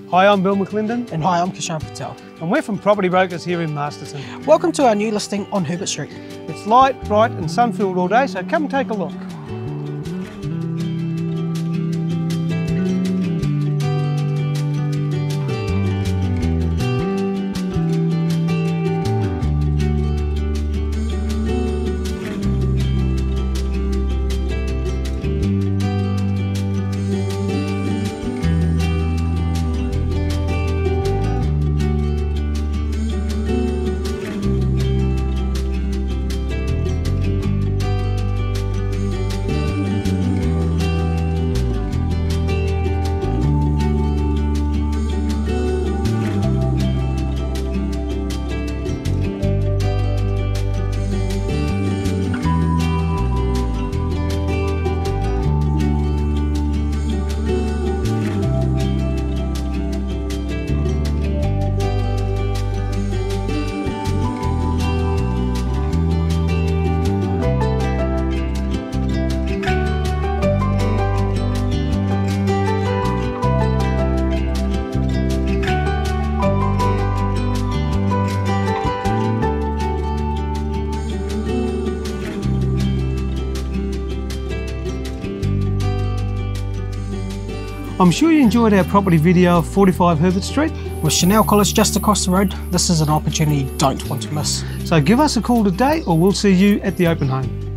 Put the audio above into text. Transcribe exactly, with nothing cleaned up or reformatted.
Hi, I'm Bill McClendon. And hi, I'm Kishan Patel. And we're from Property Brokers here in Masterton. Welcome to our new listing on Herbert Street. It's light, bright and sun-filled all day, so come and take a look. I'm sure you enjoyed our property video of forty-five Herbert Street. With Chanel College just across the road, this is an opportunity you don't want to miss. So give us a call today or we'll see you at the open home.